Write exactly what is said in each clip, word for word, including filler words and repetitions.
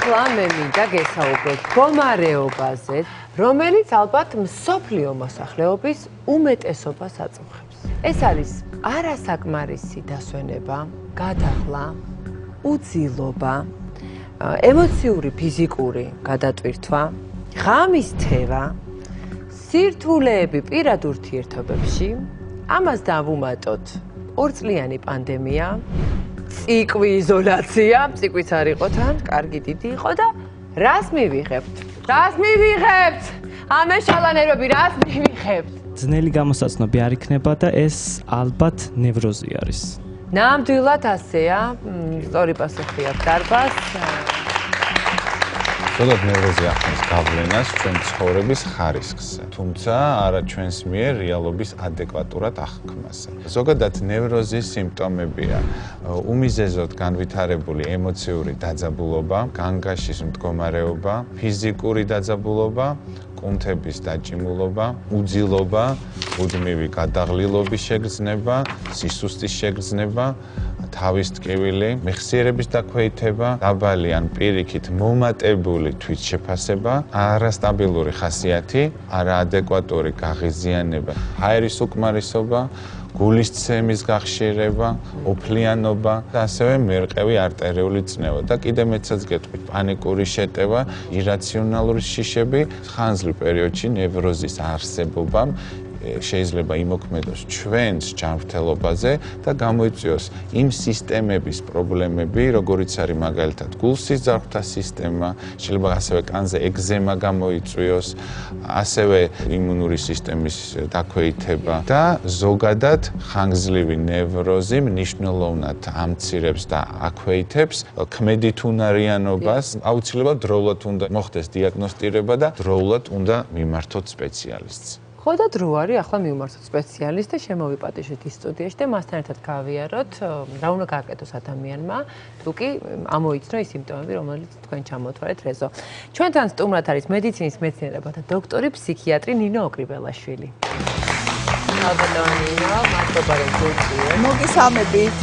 ახლა მე მინდა გესაუბროთ მდგომარეობაზე, რომელიც ალბათ მსოფლიო მოსახლეობის უმეტესობას აწუხებს. ეს არის არასაკმარისი დასვენება, გადაღლა, უძილობა, ემოციური, ფიზიკური გადატვირთვა, ღამის თევა, სირთულეები პირად ურთიერთობებში, ამას დავუმატოთ ორწლიანი პანდემია, ციკვი იზოლაცია, ციკვიც არ იყო თან, კარგი დიდი იყო და რას მივიღებთ? რას მივიღებთ? ამე შალანერები, რას მივიღებთ? ძნელი გამოსაცნობი არ იქნება და ეს ალბათ ნევროზი არის. ნამდვილად ასეა, სწორი პასუხი აქვს დარბას. ზოგადად ნევროზი ახდენს გავლენას ჩვენ ცხოვრების ხარისხზე, თუმცა არა ჩვენს მიერ რეალობის ადეკვატურად აღქმაზე. ზოგადად ნევროზის სიმპტომებია უმიზეზოდ განვითარებული ემოციური დაძაბულობა, განგაშის მდგომარეობა, ფიზიკური დაძაბულობა, კუნთების დაჭიმულობა, უძილობა, მუდმივი გადაღლილობის შეგრძნება, სისუსტის შეგრძნება, თავის ტკივილი, მეხსიერების დაქვეითება, დაბალი ან პირიქით მომატებული თვითშეფასება, არასტაბილური ხასიათი, არაადეკვატური გაღიზიანება, ჰაერის უკმარისობა, გულის ცემის გახშირება, ოფლიანობა და ასევე მერყევი არტერიული წნევა და კიდე მეცაც გეტყვით, პანიკური შეტევა, ირაციონალური შიშები, ხანძლივ პერიოდში ნევროზის არსებობამ შეიძლება იმოქმედოს ჩვენს ჯანმრთელობაზე და გამოიწვიოს იმ სისტემების პრობლემები, როგორიც არის მაგალითად გულსიძარღვთა სისტემა, შეიძლება ასევე კანზე ეგზემა გამოიწვიოს, ასევე იმუნური სისტემის დაქვეითება და ზოგადად ხანგრძლივი ნევროზი მნიშვნელოვნად ამცირებს და აქვეითებს ქმედითუნარიანობას, აუცილებლად დროულად უნდა მოხდეს დიაგნოსტირება და დროულად უნდა მიმართოთ სპეციალისტს. ხო და დრო არის ახლა მივმართოთ სპეციალისტს და შემოვიპატიშოთ ის სტუდიაში და მასთან ერთად გავიაროთ რა უნდა გააკეთოს ადამიანმა თუ კი ამოიცნო ის სიმპტომები რომელიც თქვენ ჩამოთვალეთ რეზო. ჩვენთან სტუმრად არის მედიცინის მეცნიერებათა დოქტორი ფსიქიატრი ნინო ოკრიბელაშვილი. ალბათონი ნინო, მადლობა რომ გიწვიეთ. მოგესალმებით.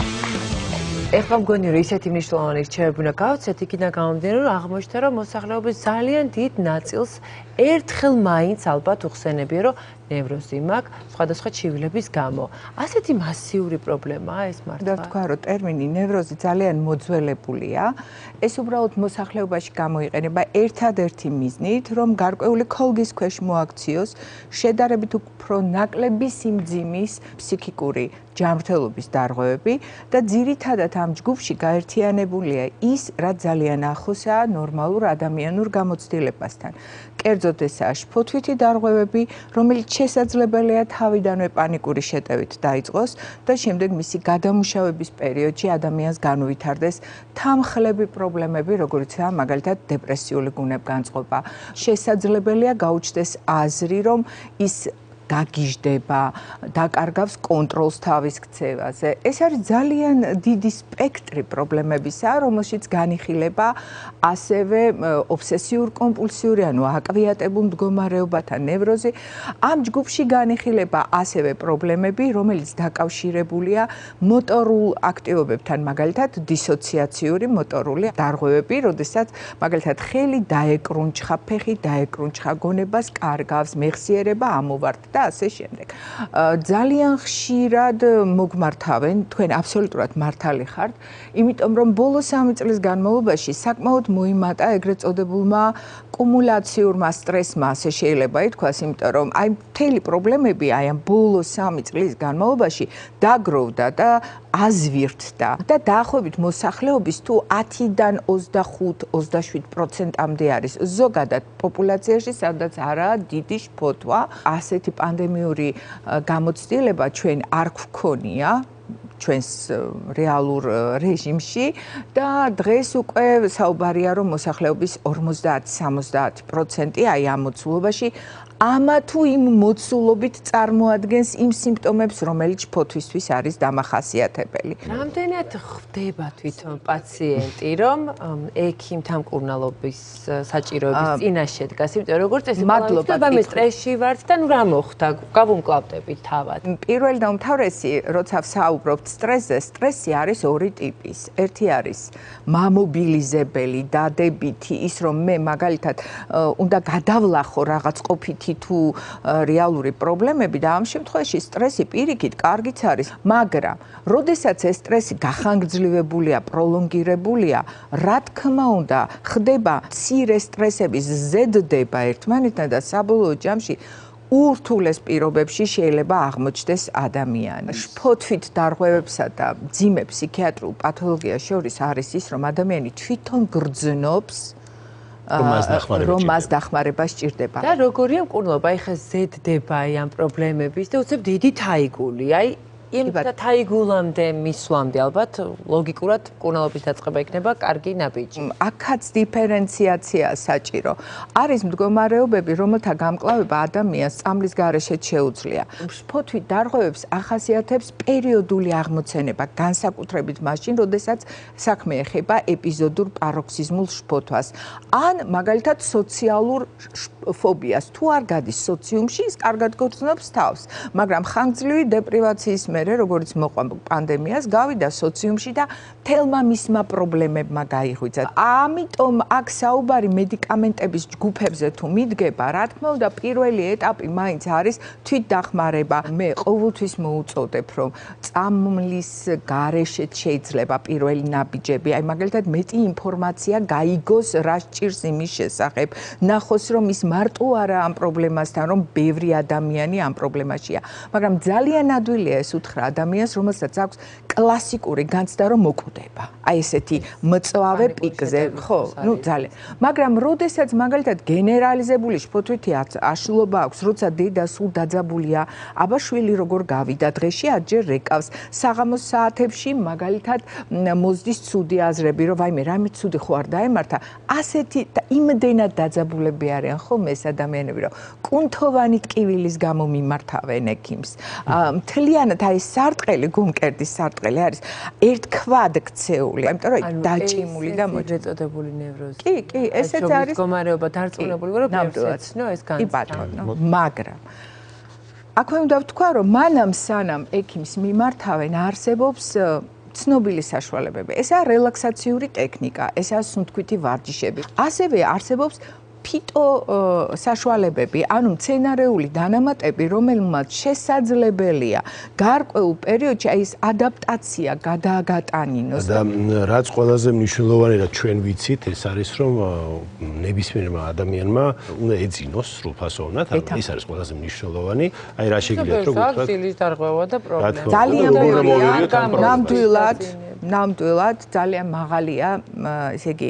ეხლა მგონი რომ ისეთი მნიშვნელოვანი რჩევები უნდა გავცეთ, იქიდან გამომდინარე რომ აღმოჩნდა რომ მოსახლეობის ძალიან დიდ ნაწილს ერთხელ მაინც ალბათ უხსენებია რომ ნევროზი მაქვს სხვადასხვა ჩივილების გამო. ასეთი მასიური პრობლემაა ეს მართლა? და თქვა რომ ტერმინი ნევროზი ძალიან მოძველებულია. ეს უბრალოდ მოსახლეობაში გამოიყენება ერთადერთი მიზნით, რომ გარკვეული ქოლგის ქვეშ მოაქციოს შედარებით უფრო ნაკლები სიმძიმის ფსიქიკური ჯანმრთელობის დარღვევები და ძირითადად ამ ჯგუფში გაერთიანებულია ის, რაც ძალიან ახლოსაა ნორმალურ ადამიანურ გამოცდილებასთან. კერძოდ ესაა შფოთვითი დარღვევები, რომელიც შესაძლებელია თავიდანვე პანიკური შეტევით დაიწყოს და შემდეგ მისი გადამუშავების პერიოდში ადამიანს განუვითარდეს თანხლები პრობლემები, როგორიცაა მაგალითად დეპრესიული გუნებგანწყობა. შესაძლებელია გაუჩნდეს აზრი, რომ ის გაგიჟდება, დაკარგავს კონტროლს თავის ქცევაზე. ეს არის ძალიან დიდი სპექტრი პრობლემებისა, რომელშიც განიხილება ასევე ობსესიურ-კომპულსიური, ანუ აკვიატებულ მდგომარეობათა ნევროზი. ამ ჯგუფში განიხილება ასევე პრობლემები, რომელიც დაკავშირებულია მოტორულ აქტივობებთან, მაგალითად დისოციაციური მოტორული დარღვევები, როდესაც მაგალითად ხელი დაეკრუნჩხა, ფეხი დაეკრუნჩხა, გონებას კარგავს, მეხსიერება ამოვარდ და ასე შემდეგ. ძალიან ხშირად მოგმართავენ, თქვენ აბსოლუტურად მართალი ხართ, იმიტომ რომ ბოლო სამი წლის განმავლობაში საკმაოდ მოიმატა ეგრეთ წოდებულმა კუმულაციურმა სტრესმა, ასე შეიძლება ითქვას, იმიტომ რომ აი მთელი პრობლემები აი ამ ბოლო სამი წლის განმავლობაში დაგროვდა და აზვირთდა და დაახლოებით მოსახლეობის თუ ათიდან ოცდახუთ ოცდაშვიდ პროცენტამდე არის ზოგადად პოპულაციაში, სადაც არაა დიდი შფოთვა, ასეთი პანდემიური გამოცდილება ჩვენ არ გვქონია ჩვენს რეალურ რეჟიმში და დღეს უკვე საუბარია რომ მოსახლეობის ორმოცდაათ სამოცდაათ პროცენტი აი ამ მოცულობაში ამა თუ იმ მოცულობით წარმოადგენს იმ სიმპტომებს, რომელიც შფოთვისთვის არის დამახასიათებელი. რამდენად ხდება თვითონ პაციენტი, რომ ექიმთან მკურნალობის საჭიროების წინაშე დგას, იმიტომ როგორც ეს მადლობა, მე სტრესში ვართ და ნუ რა მოხდა, გავუმკლავდებით თავად. პირველ და უმთავრესი, როცა ვსაუბრობთ სტრესზე სტრესი არის ორი ტიპის. ერთი არის მამობილიზებელი, დადებითი, ის რომ მე მაგალითად უნდა გადავლახო რაღაც ყოფითი თუ რეალური პრობლემები და ამ შემთხვევაში სტრესი პირიქით კარგიც არის, მაგრამ როდესაც ეს სტრესი გახანგრძლივებულია, პროლონგირებულია, რა თქმა უნდა, ხდება მცირე სტრესების ზედდება ერთმანეთთან და საბოლოო ჯამში ურთულეს პირობებში შეიძლება აღმოჩნდეს ადამიანი. შფოთვით დარღვევებსა და მძიმე ფსიქიატრულ პათოლოგიას შორის არის ის, რომ ადამიანი თვითონ გრძნობს რომ მას დახმარება სჭირდება. და როგორია მკურნალობა? აი ხა ზედდება ამ პრობლემების და უცებ დიდი თაიგული. აი იმ თაიგულამდე მისვლამდე ალბათ ლოგიკურად მკურნალობის დაწყება იქნება კარგი ნაბიჯი. აქაც დიფერენციაცია საჭირო. არის მდგომარეობები, რომელთა გამკლავება ადამიანს წამლის გარეშე შეუძლია. შფოთვით დარღვევებს ახასიათებს პერიოდული აღმოცენება, განსაკუთრებით მაშინ, როდესაც საქმე ეხება ეპიზოდურ პაროქსიზმულ შფოთვას. ან მაგალითად სოციალურ ფობიას. თუ არ გადის სოციუმში, ის კარგად გრძნობს თავს, მაგრამ ხანგრძლივი დეპრივაციის მერე, როგორც მოყვა პანდემიას, გავიდა სოციუმში და თელმა მისმა პრობლემებმა გაიღვიძა. ამიტომ აქ საუბარი მედიკამენტების ჯგუფებზე თუ მიდგება, რა თქმა უნდა, პირველი ეტაპი მაინც არის თვითდახმარება. მე ყოველთვის მოუწოდებ, რომ წამლის გარეშეც შეიძლება პირველი ნაბიჯები, აი მაგალითად მეტი ინფორმაცია გაიგოს, რა სჭირს იმის შესახებ, ნახოს, რომ ის მარტო არა ამ პრობლემასთან, რომ ბევრი ადამიანი ამ პრობლემაშია, მაგრამ ძალიან ადვილია ეს უთხრა ადამიანს, რომელსაც აქვს კლასიკური განცდა, რომ მოკვდება. აი ესეთი მწვავე პიკზე, ხო, ну ძალიან. მაგრამ როდესაც მაგალითად გენერალიზებული შფოთვითი აშლილობა აქვს, როცა დედა სულ დაძაბულია, აბა შვილი როგორ გავიდა დღეში, ადჯერ რეკავს. საღამოს საათებში მაგალითად მოზდის ცუდი აზრები, რომ ვაიმე, რამე ცუდი ხო არ დაემართა. ასეთი და იმდენად დაძაბულები არიან ხოლმე ეს ადამიანები, რომ კუნთოვანი ტკივილის გამო მიმართავენ ექიმს. მთლიანად აი სარტყელი, გულმკერდის სარტყელი არის ერთქვად ქცეული, იმიტომ რომ დაჭიმული და მოწოდებული ნევროზი. კი, კი, ესეც არის მდგომარეობა დარწმუნებული ვარ, რომ ბევრსეცნო ეს განცდა. კი ბატონო, მაგრამ აქვე უნდა ვთქვა, რომ მანამ სანამ ექიმს მიმართავენ, არსებობს ცნობილი საშუალებები. ესაა რელაქსაციური ტექნიკა, ესაა სუნთქვითი ვარჯიშები. ასევე არსებობს ფიტო საშუალებები, ანუ მცენარეული დანამატები, რომელმაც შესაძლებელია გარკვეულ პერიოდში აი ეს ადაპტაცია გადააგატანინოს. და რაც ყველაზე მნიშვნელოვანი რა ჩვენ ვიცით, ეს არის რომ ნებისმიერმა ადამიანმა უნდა ეძინოს სრულფასოვნად, ანუ ეს არის ყველაზე მნიშვნელოვანი. აი რა შეგიძლიათ რომ ვთქვათ? საგრძილის დარღვევა და პრობლემა. ძალიან ბევრია, ნამდვილად, ნამდვილად ძალიან მაღალია, ესე იგი,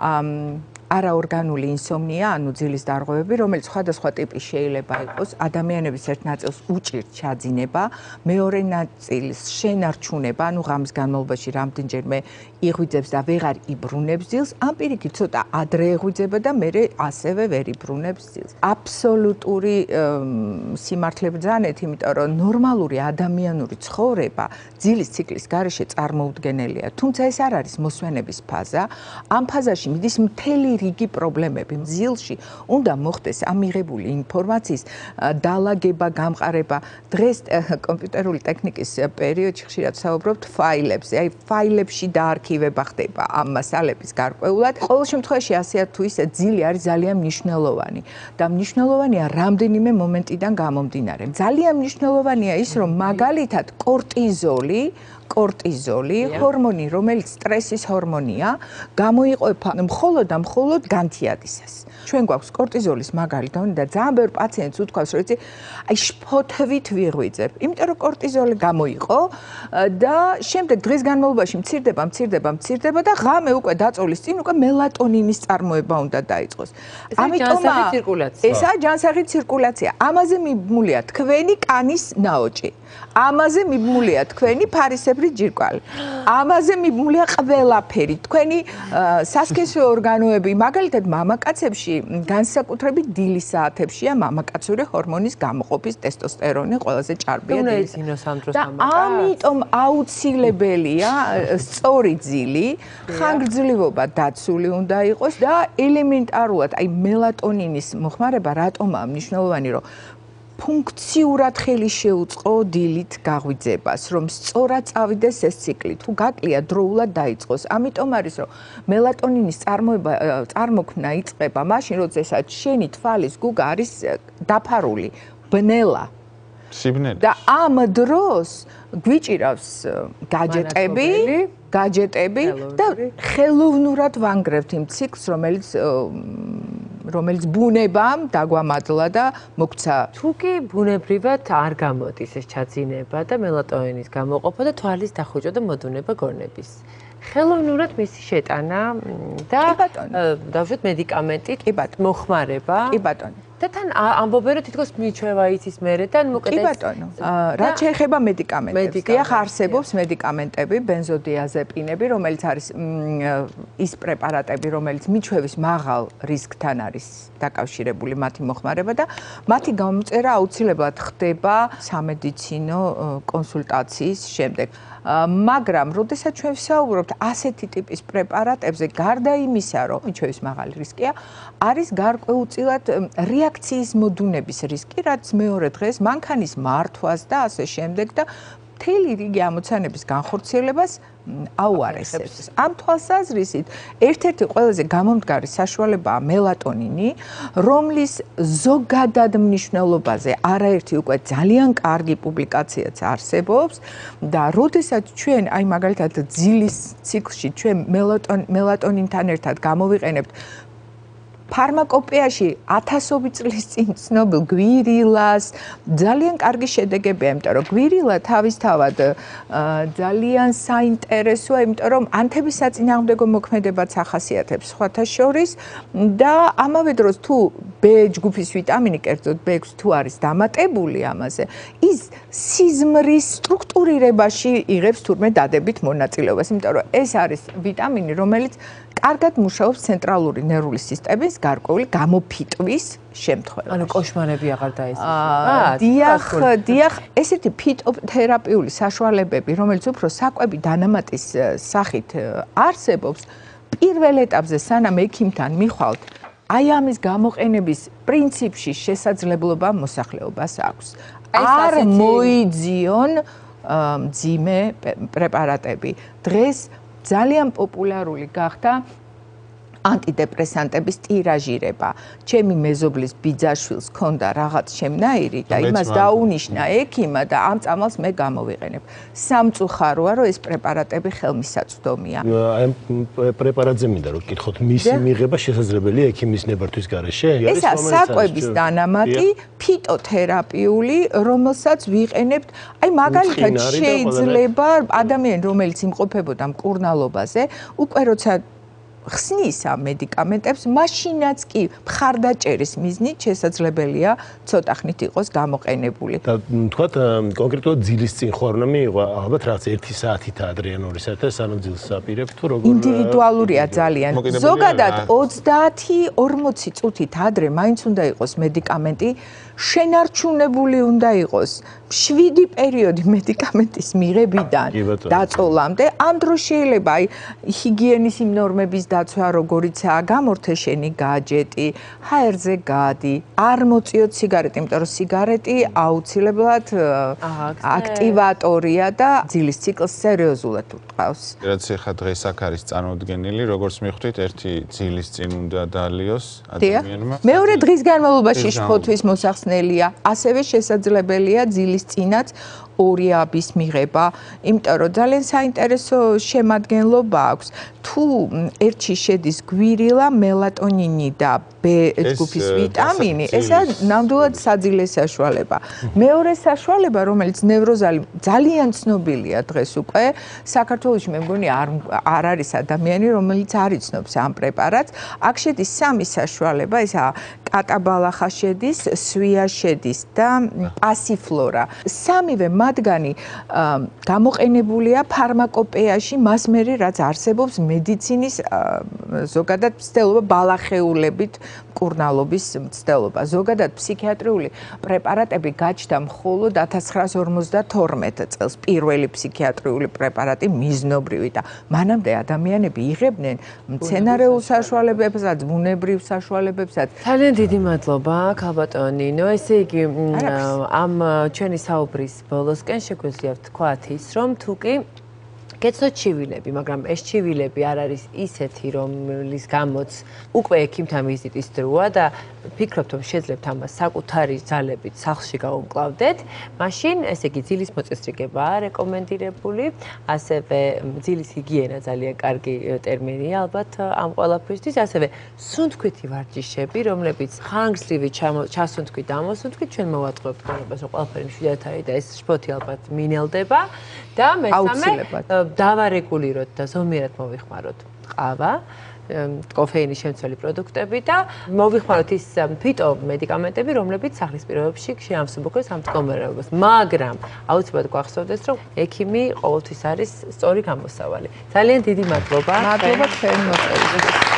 არაორგანული ინსომნია, ანუ ძილის დარღვევები, რომელიც სხვადასხვა ტიპის შეიძლება იყოს. ადამიანების ერთ ნაწილს უჭირთ ჩაძინება, მეორე ნაწილს შენარჩუნება, ანუ ღამის განმავლობაში რამდენჯერმე იღვიძებს და ვეღარ იბრუნებს ძილს, ან პირიქით ცოტა ადრე ეღვიძება და მერე ასევე ვერ იბრუნებს ძილს. აბსოლუტური სიმართლე ბრძანეთ, იმიტომ რომ ნორმალური ადამიანური ცხოვრება ძილის ციკლის გარეშე წარმოუდგენელია. თუმცა ეს არ არის მოსვენების ფაზა. ამ ფაზაში მიდის მთელი რიგი პრობლემები. ძილში უნდა მოხდეს ამ მიღებული ინფორმაციის დალაგება, გამყარება. დღეს კომპიუტერული ტექნიკის პერიოდში ხშირად ვსაუბრობთ ფაილებზე. აი ფაილებში დაარქივება ხდება ამ მასალების გარკვეულად. ყოველ შემთხვევაში ასეა თუ ისე ძილი არის ძალიან მნიშვნელოვანი და მნიშვნელოვანია რამდენიმე მომენტიდან გამომდინარე. ძალიან მნიშვნელოვანია ის, რომ მაგალითად კორტიზოლი კორტიზოლი, ჰორმონი, რომელიც სტრესის ჰორმონია, გამოიყოფა მხოლოდ და მხოლოდ განთიადისას. ჩვენ გვაქვს კორტიზოლის მაგალითი და ძალიან ბევრი პაციენტს უთქვას, რომ იცი, აი შფოთვით ვიღვიძებ, იმიტომ რომ კორტიზოლი გამოიყო და შემდეგ დღის განმავლობაში მცირდება, მცირდება, მცირდება და ღამე უკვე დაწოლის წინ უკვე მელატონინის წარმოება უნდა დაიწყოს. ამიტომ ესაა ჯანსაღი ცირკულაცია. ამაზე მიბმულია თქვენი კანის ნაოჭი. ამაზე მიბმულია თქვენი ფარისებრი ჯირკვალი. ამაზე მიბმულია ყველაფერი. თქვენი სასქესო ორგანოები, მაგალითად მამაკაცებში განსაკუთრებით დილის საათებშია მამაკაცური ჰორმონის გამოყოფის ტესტოსტერონი ყველაზე ჭარბია დილის. და ამიტომ აუცილებელია სწორი ძილი, ხანგრძლივობა დაცული უნდა იყოს და ელემენტარულად აი მელატონინის მოხმარება რატომაა მნიშვნელოვანი, რომ ფუნქციურად ხელი შეუწყო დილით გაღვიძებას, რომ სწორად წავიდეს ეს ციკლი, თუ გაკლია დროულად დაიწყოს. ამიტომ არის, რომ მელატონინის წარმოება წარმოქმნა იწყება მაშინ, როდესაც შენი თვალის გუგა არის დაფარული, ბნელა. სიბნელი. და ამ დროს გვიჭირავს გაჯეტები, გაჯეტები და ხელოვნურად ვანგრევთ იმ ციკლს, რომელიც რომელიც ბუნებამ დაგვამადლა და მოგვცა. თუ კი ბუნებრივად არ გამოდის ეს ჩაძინება და მელატონინის გამოყოფა და თვალის დახუჭვა და მოდუნება გორნების. ხელოვნურად მისი შეტანა და დავუშვათ მედიკამენტით მოხმარება. კი ბატონო. და თან ამბობენ რომ თითქოს მიჩვევა იცის მერე და მოკეთეს. კი ბატონო. რაც შეეხება მედიკამენტებს, დიახ არსებობს მედიკამენტები, ბენზოდიაზეპინები, რომელიც არის ის პრეპარატები, რომელიც მიჩვევის მაღალ რისკთან არის დაკავშირებული მათი მოხმარება და მათი გამოწერა აუცილებლად ხდება სამედიცინო კონსულტაციის შემდეგ. მაგრამ, როდესაც ჩვენ ვსაუბრობთ ასეთი ტიპის პრეპარატებზე, გარდა იმისა, რომ მიჩვევის მაღალი რისკია, არის გარკვეულწილად რეაქციის მოდუნების რისკი, რაც მეორე დღეს მანქანის მართვას და ასე შემდეგ და მთელი რიგი ამოცანების განხორციელებას აუარესებს. ამ თვალსაზრისით, ერთ-ერთი ყველაზე გამომდგარი საშუალებაა მელატონინი, რომლის ზოგადად მნიშვნელობაზე არაერთი უკვე ძალიან კარგი პუბლიკაციაც არსებობს და როდესაც ჩვენ აი მაგალითად ძილის ციკლში ჩვენ მელატონინთან ერთად გამოვიყენებთ ფარმაკოპეაში ათასობით წლის წინ ცნობილ გვირილას ძალიან კარგი შედეგებია, იმიტომ რომ გვირილა თავისთავად ძალიან საინტერესოა, იმიტომ რომ ანთების საწინააღმდეგო მოქმედებაც ახასიათებს სხვათა შორის და ამავე დროს თუ B ჯგუფის ვიტამინი, კერძოდ B ექვსი თუ არის დამატებული ამაზე, ის სიზმრის სტრუქტურირებაში იღებს თურმე დადებით მონაწილეობას, იმიტომ რომ ეს არის ვიტამინი, რომელიც კარგად მუშაობს ცენტრალური ნერვული სისტემის გარკვეული გამოფიტვის შემთხვევაში. ანუ კოშმარები აღარ დაესწრება? დიახ, დიახ, ესეთი ფიტოთერაპიული საშუალებები, რომელიც უფრო საკვები დანამატის სახით არსებობს, პირველ ეტაპზე სანამ ექიმთან მიხვალთ, აი ამის გამოყენების პრინციპში შესაძლებლობა მოსახლეობას აქვს. არ მოიძიონ მძიმე პრეპარატები. დღეს ძალიან პოპულარული გახდა ანტიდეპრესანტების ტირაჟირება. ჩემი მეზობლის ბიძაშვილს ჰქონდა რაღაც შემნაირი და იმას დაუნიშნა ექიმა და ამ წამალს მე გამოვიყენებ. სამწუხაროა, რომ ეს პრეპარატები ხელმისაწვდომია. აი ამ პრეპარატზე მინდა რომ გკითხოთ, მისი მიღება შესაძლებელია ექიმის ნებართვის გარეშე? ესა საკვების დანამატი ფიტოთერაპიული, რომელსაც ვიყენებთ, აი მაგალითად შეიძლება ადამიანი, რომელიც იმყოფებოდა მკურნალობაზე, უკვე როცა ხსნის ამ მედიკამენტებს, მაშინაც კი მხარდაჭერის მიზნით შესაძლებელია ცოტა ხნით იყოს გამოყენებული. და თქვათ კონკრეტულად ძილის წინ ხო არ უნდა მიიღო, ალბათ რაღაც ერთი საათით ადრე ან ორი საათით სანამ ძილს აპირებთ თუ როგორ? ინდივიდუალურია ძალიან. ზოგადად ოცდაათი ორმოცი წუთით ადრე მაინც უნდა იყოს მედიკამენტი, შენარჩუნებული უნდა იყოს შვიდი პერიოდი მედიკამენტის მიღებიდან დაწოლამდე. ამ დროს შეიძლება აი ჰიგიენის იმ ნორმების დაცვა, როგორიცაა გამორთეშენი გაჯეტი, ჰაერზე გადი, არ მოწიოთ სიგარეტი, იმიტომ რომ სიგარეტი აუცილებლად აქტივატორია და ძილის ციკლს სერიოზულად უტყავს. რაც ახლა დღეს აქ არის წარმოდგენილი, როგორც მიხვდით, ერთი ძილის წინ უნდა დაალიოს ადამიანმა. მეორე დღის განმავლობაში შფოთვის მოსახსნელია, ასევე შესაძლებელია ძილის წინაც ორი აბის მიღება, იმიტომ რომ ძალიან საინტერესო შემადგენლობა აქვს. თუ ერთში შედის გვირილა, მელატონინი და B ჯგუფის ვიტამინი, ესა ნამდვილად საძილე საშუალება. მეორე საშუალება, რომელიც ნევროზალი ძალიან ცნობილია დღეს უკვე, საქართველოში მე მგონი არ არ არის ადამიანი, რომელიც არ იცნობს ამ პრეპარატს. აქ შედის სამი საშუალება, ესაა კატაბალახა შედის, სვია შედის და პასიფლორა. სამივე მათგანი გამოყენებულია ფარმაკოპეაში, მას მერე რაც არსებობს მედიცინის ზოგადად მცდელობა ბალახეულებით მკურნალობის მცდელობა. ზოგადად ფსიქიატრიული პრეპარატები გაჩნდა მხოლოდ ათას ცხრაას ორმოცდათორმეტ წელს პირველი ფსიქიატრიული პრეპარატი მიზნობრივი და მანამდე ადამიანები იღებდნენ მცენარეულ საშუალებებსაც, ბუნებრივ საშუალებებსაც. ძალიან დიდი მადლობა, ქალბატონი ნინო. ესე იგი, ამ ჩვენი საუბრის ბოლოსკენ შეგვიძლია ვთქვათ ის, რომ თუ კი გეცნოთ ჩივილები, მაგრამ ეს ჩივილები არ არის ისეთი, რომლის გამოც უკვე ექიმთან ვიზიტის დროა და ფიქრობთ, რომ შეძლებთ ამას საკუთარი ძალებით სახლში გაუმკლავდეთ, მაშინ ესე იგი ძილის მოწესრიგებაა რეკომენდირებული, ასევე ძილის ჰიგიენა ძალიან კარგი ტერმინია ალბათ ამ ყველაფრისთვის, ასევე სუნთქვითი ვარჯიშები, რომლებიც ხანგრძლივი ჩასუნთქვით და ამოსუნთქვით ჩვენ მოვატყუებთ გონებას, რომ ყველაფერი მშვიდად არის და ეს შფოთი ალბათ მინელდება და მესამე დავარეგულიროთ და ზომიერად მოვიხმაროთ ყავა, კოფეინის შემცველი პროდუქტები და მოვიხმაროთ ის ფიტომედიკამენტები, რომლებიც სახლის პირობებში შეამსუბუქებს ამ მდგომარეობას. მაგრამ აუცილებლად გვახსოვდეს, რომ ექიმი ყოველთვის არის სწორი გამოსავალი. ძალიან დიდი მადლობა. მადლობა თქვენ მოწვევით.